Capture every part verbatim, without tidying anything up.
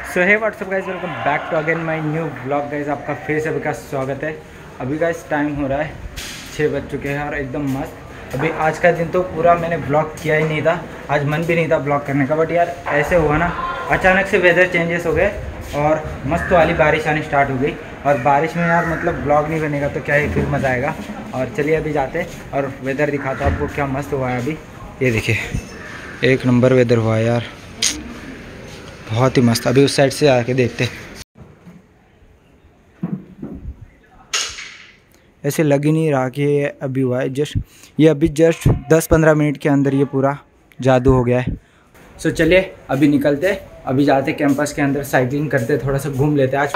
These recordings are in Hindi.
So hey what's up guys, welcome back to again my new blog guys. आपका फिर से का स्वागत है। अभी गाइस टाइम हो रहा है छः बज चुके हैं और एकदम मस्त। अभी आज का दिन तो पूरा मैंने ब्लॉग किया ही नहीं था, आज मन भी नहीं था ब्लॉग करने का, बट यार ऐसे हुआ ना, अचानक से वेदर चेंजेस हो गए और मस्त वाली बारिश आनी स्टार्ट हो गई। और बारिश में यार मतलब ब्लॉग नहीं बनेगा तो क्या ही फिर मज़ा आएगा। और चलिए अभी जाते और वेदर दिखाता हूँ आपको क्या मस्त हुआ है। अभी ये देखिए एक नंबर वेदर हुआ है यार, बहुत ही मस्त। अभी उस साइड से आके देखते। ऐसे लग ही नहीं रहा कि ये अभी हुआ है, जस्ट ये अभी जस्ट दस पंद्रह मिनट के अंदर ये पूरा जादू हो गया है। सो चलिए अभी निकलते, अभी जाते कैंपस के अंदर, साइकिलिंग करते, थोड़ा सा घूम लेते। आज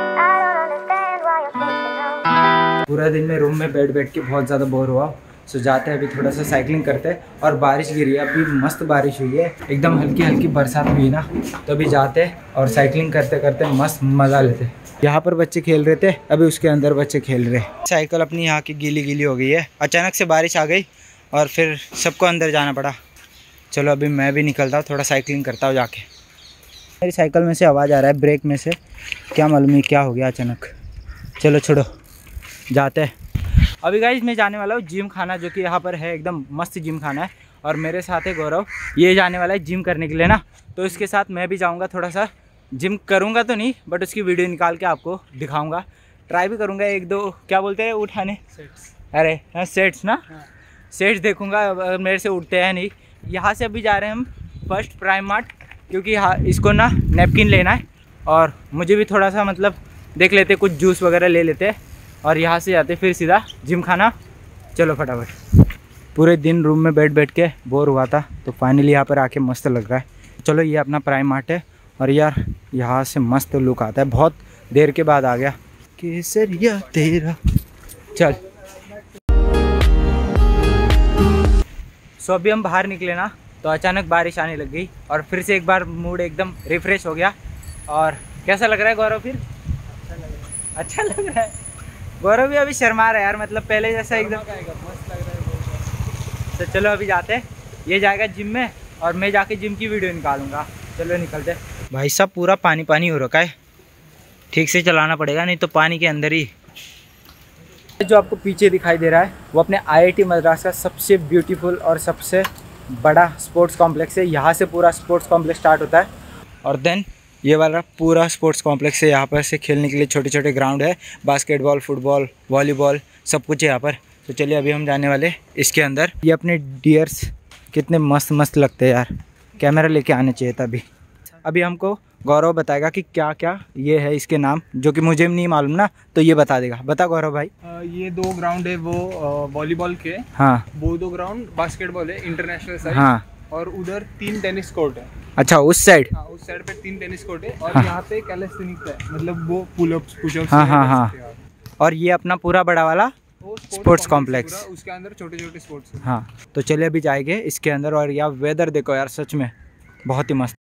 पूरा दिन में रूम में बैठ बैठ के बहुत ज़्यादा बोर हुआ, सो जाते हैं अभी थोड़ा सा साइकिलिंग करते। और बारिश गिरी है, अभी मस्त बारिश हुई है, एकदम हल्की हल्की बरसात हुई ना, तो अभी जाते और साइकिलिंग करते करते मस्त मज़ा लेते। यहाँ पर बच्चे खेल रहे थे, अभी उसके अंदर बच्चे खेल रहे। साइकिल अपनी यहाँ की गीली गीली हो गई है, अचानक से बारिश आ गई और फिर सबको अंदर जाना पड़ा। चलो अभी मैं भी निकलता हूँ, थोड़ा साइकिलिंग करता हूँ जाके। मेरी साइकिल में से आवाज़ आ रहा है, ब्रेक में से, क्या मालूम है क्या हो गया अचानक। चलो छोड़ो, जाते हैं। अभी गाइस मैं जाने वाला हूँ जिम खाना, जो कि यहाँ पर है, एकदम मस्त जिम खाना है। और मेरे साथ है गौरव, ये जाने वाला है जिम करने के लिए ना, तो इसके साथ मैं भी जाऊँगा। थोड़ा सा जिम करूँगा तो नहीं, बट उसकी वीडियो निकाल के आपको दिखाऊँगा, ट्राई भी करूँगा। एक दो क्या बोलते हैं उठाने, अरे हाँ सेट्स ना, सेट्स देखूँगा अगर मेरे से उठते हैं नहीं। यहाँ से अभी जा रहे हैं हम फर्स्ट प्राइम मार्ट, क्योंकि यहाँ इसको ना नैपकिन लेना है और मुझे भी थोड़ा सा मतलब देख लेते, कुछ जूस वगैरह ले लेते और यहाँ से जाते फिर सीधा जिम खाना। चलो फटाफट। पूरे दिन रूम में बैठ बैठ के बोर हुआ था, तो फाइनली यहाँ पर आके मस्त लग रहा है। चलो ये अपना प्राइम मार्ट है और यार यहाँ से मस्त लुक आता है, बहुत देर के बाद आ गया। केसरिया तेरा चल। सो अभी हम बाहर निकले ना, तो अचानक बारिश आने लग गई और फिर से एक बार मूड एकदम रिफ्रेश हो गया। और कैसा लग रहा है गौरव फिर? अच्छा लग रहा है। गौरव भी अभी शर्मा रहा है यार, मतलब पहले जैसा एकदम मस्त लग रहा है। तो चलो अभी जाते हैं, ये जाएगा जिम में और मैं जाके जिम की वीडियो निकालूंगा। चलो निकलते। भाई साहब पूरा पानी पानी हो रखा है, ठीक से चलाना पड़ेगा नहीं तो पानी के अंदर ही। जो आपको पीछे दिखाई दे रहा है वो अपने आई आई टी मद्रास का सबसे ब्यूटीफुल और सबसे बड़ा स्पोर्ट्स कॉम्प्लेक्स है। यहाँ से पूरा स्पोर्ट्स कॉम्प्लेक्स स्टार्ट होता है और देन ये वाला पूरा स्पोर्ट्स कॉम्प्लेक्स है। यहाँ पर से खेलने के लिए छोटे छोटे ग्राउंड है, बास्केटबॉल, फुटबॉल, वॉलीबॉल, सब कुछ है यहाँ पर। तो चलिए अभी हम जाने वाले इसके अंदर। ये अपने डियर्स कितने मस्त मस्त लगते हैं यार, कैमरा लेके आने चाहिए था। अभी अभी हमको गौरव बताएगा कि क्या क्या ये है इसके नाम, जो कि मुझे नहीं मालूम ना, तो ये बता देगा। बता गौरव भाई। आ, ये दो ग्राउंड है वो वॉलीबॉल के, हाँ वो दो ग्राउंड बास्केटबॉल है इंटरनेशनल साइड, हाँ, और उधर तीन टेनिस कोर्ट है। अच्छा उस साइड, हाँ उस साइड पे तीन टेनिस कोर्ट है और हाँ, यहाँ पे कैलिस्थेनिक्स है, मतलब वो पुलअप्स पुशअप्स। हाँ हाँ हाँ। और ये अपना पूरा बड़ा वाला स्पोर्ट्स कॉम्प्लेक्स, उसके अंदर छोटे छोटे स्पोर्ट्स है। हाँ तो चलिए अभी जाएंगे इसके अंदर। और यार वेदर देखो यार, सच में बहुत ही मस्त।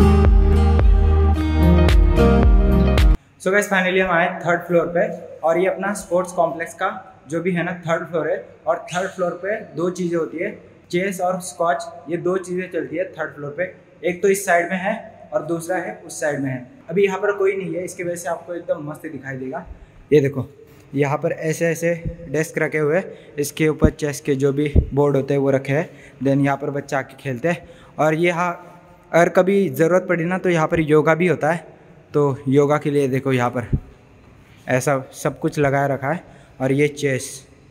सो गाइस फाइनली हम आए थर्ड फ्लोर पे और ये अपना स्पोर्ट्स कॉम्प्लेक्स का जो भी है ना थर्ड फ्लोर है। और थर्ड फ्लोर पे दो चीज़ें होती है, चेस और स्कॉच, ये दो चीज़ें चलती है थर्ड फ्लोर पे। एक तो इस साइड में है और दूसरा है उस साइड में है। अभी यहाँ पर कोई नहीं है, इसकी वजह से आपको एकदम मस्त दिखाई देगा। ये देखो यहाँ पर ऐसे ऐसे डेस्क रखे हुए, इसके ऊपर चेस के जो भी बोर्ड होते हैं वो रखे हैं। देन यहाँ पर बच्चे आके खेलते हैं। और यहाँ अगर कभी ज़रूरत पड़ी ना तो यहाँ पर योगा भी होता है, तो योगा के लिए देखो यहाँ पर ऐसा सब कुछ लगाए रखा है। और ये चेस,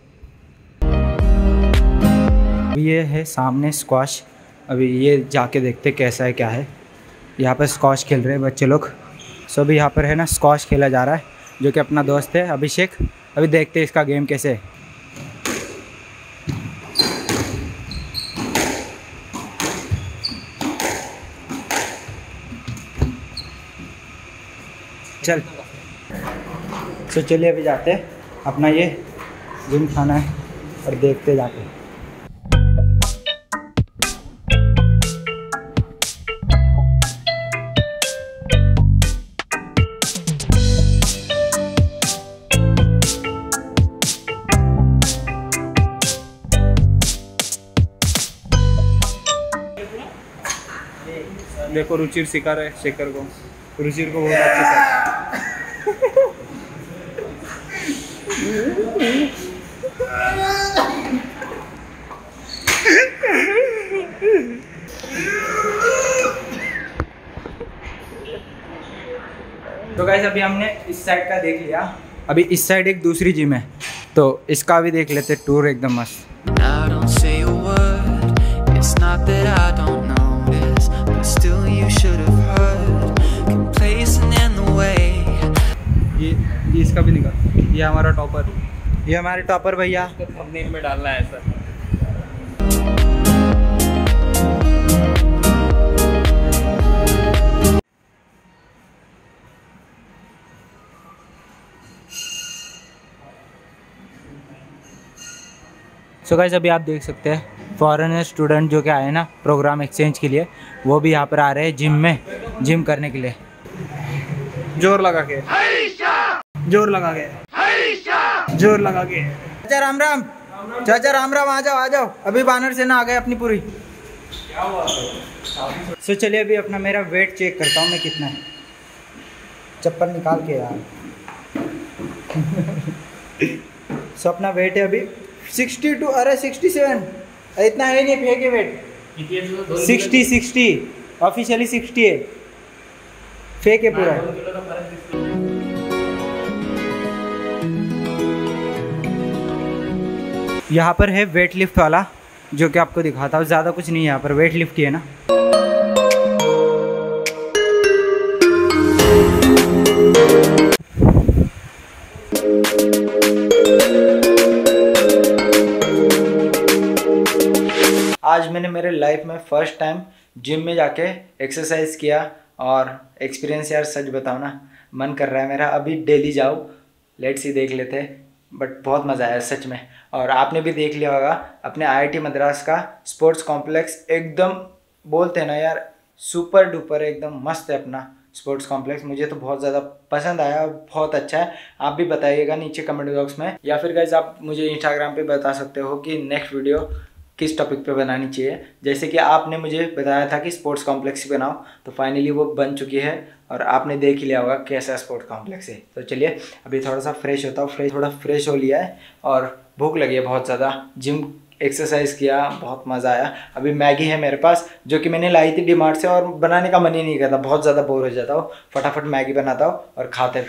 ये है सामने स्क्वाश। अभी ये जाके देखते कैसा है क्या है। यहाँ पर स्क्वाश खेल रहे हैं बच्चे लोग। सो अभी यहाँ पर है ना स्क्वाश खेला जा रहा है, जो कि अपना दोस्त है अभिषेक। अभी देखते हैं इसका गेम कैसे है। चल तो चलिए अभी जाते हैं, अपना ये जिम खाना है और देखते जाके। देखो रुचिर सिखा रहे शेखर को। रुचिर को बहुत अच्छे से। तो गाइस अभी हमने इस साइड का देख लिया, अभी इस साइड एक दूसरी जिम है, तो इसका भी देख लेते टूर एकदम मस्त। ये ये इसका भी निकाल, ये हमारा टॉपर, ये हमारे टॉपर भैया थंबनेल में डालना है सर। सो गाइस अभी आप देख सकते हैं फॉरेनर स्टूडेंट जो कि आए ना प्रोग्राम एक्सचेंज के लिए, वो भी यहाँ पर आ रहे हैं जिम में जिम करने के लिए। जोर लगा के, जोर लगा के, जोर लगा के। चाचा राम राम, चाचा राम राम, आ जाओ आ जाओ, अभी बानर सेना आ गए अपनी पूरी। सो so, चलिए अभी अपना मेरा वेट चेक करता हूँ मैं कितना है, चप्पल निकाल के यार। सो so, अपना वेट है अभी सिक्सटी टू, अरे सिक्सटी सेवन, इतना है नहीं फेंके weight, sixty sixty officially sixty है, फेक है पूरा। यहाँ पर है वेट लिफ्ट वाला जो कि आपको दिखाता हूँ, ज़्यादा कुछ नहीं है यहाँ पर, वेट लिफ्ट ही है ना। आज मैंने मेरे लाइफ में फर्स्ट टाइम जिम में जाके एक्सरसाइज किया और एक्सपीरियंस यार सच बताओ ना मन कर रहा है मेरा अभी डेली जाओ, लेट्स ही देख लेते हैं, बट बहुत मज़ा आया सच में। और आपने भी देख लिया होगा अपने आईआईटी मद्रास का स्पोर्ट्स कॉम्प्लेक्स, एकदम बोलते हैं ना यार सुपर डुपर एकदम मस्त है अपना स्पोर्ट्स कॉम्प्लेक्स। मुझे तो बहुत ज़्यादा पसंद आया, बहुत अच्छा है। आप भी बताइएगा नीचे कमेंट बॉक्स में, या फिर गाइस आप मुझे इंस्टाग्राम पे बता सकते हो कि नेक्स्ट वीडियो किस टॉपिक पे बनानी चाहिए। जैसे कि आपने मुझे बताया था कि स्पोर्ट्स कॉम्प्लेक्स बनाओ, तो फाइनली वो बन चुकी है और आपने देख ही लिया होगा कैसा स्पोर्ट्स कॉम्प्लेक्स है। तो चलिए अभी थोड़ा सा फ्रेश होता हूँ, फ्रेश थोड़ा फ्रेश हो लिया है और भूख लगी है बहुत ज़्यादा। जिम एक्सरसाइज किया, बहुत मज़ा आया। अभी मैगी है मेरे पास जो कि मैंने लाई थी डीमार्ट से और बनाने का मन ही नहीं करता, बहुत ज़्यादा बोर हो जाता हूँ। फटाफट मैगी बनाता हूँ और खाते।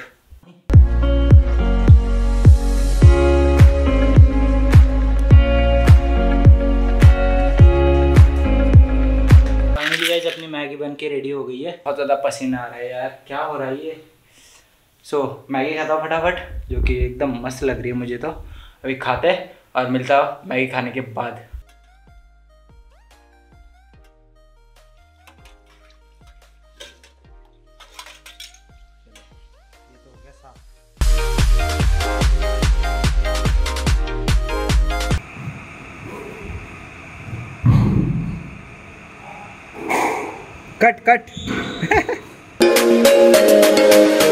अपनी मैगी बन के रेडी हो गई है, बहुत ज़्यादा पसीना आ रहा है यार, क्या हो रहा है ये। सो so, मैगी खाता हूँ फटाफट, जो कि एकदम मस्त लग रही है मुझे। तो अभी खाते हैं और मिलता हूँ मैगी खाने के बाद। Cut cut